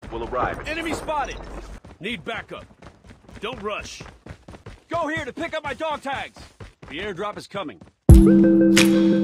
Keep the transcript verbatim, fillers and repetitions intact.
will arrive. Enemy spotted! Need backup. Don't rush. Go here to pick up my dog tags! The airdrop is coming.